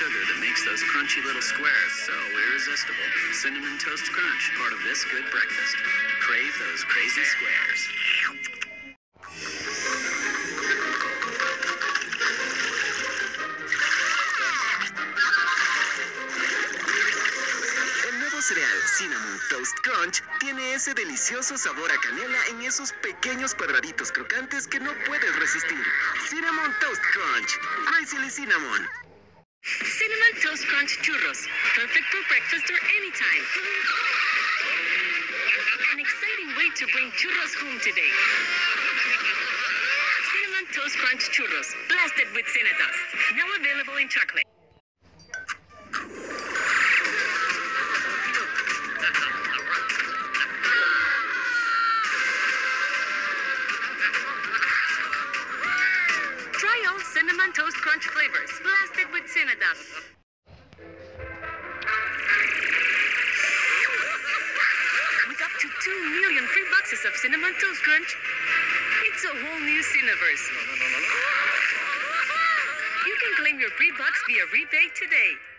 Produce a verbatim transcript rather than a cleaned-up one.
sugar that makes those crunchy little squares so irresistible. Cinnamon Toast Crunch, part of this good breakfast. Crave those crazy squares. El nuevo cereal Cinnamon Toast Crunch tiene ese delicioso sabor a canela en esos pequeños cuadraditos crocantes que no puedes resistir. Cinnamon Toast Crunch. Crazily Cinnamon. Cinnamon Toast Crunch Churros. Perfect for breakfast or anytime. An exciting way to bring churros home today. Cinnamon Toast Crunch Churros. Blasted with Cinnadust. Now available in chocolate. Try all Cinnamon Toast Crunch flavors, blasted with Cinnadust. With up to two million free boxes of Cinnamon Toast Crunch, it's a whole new Cinnaverse. You can claim your free box via rebate today.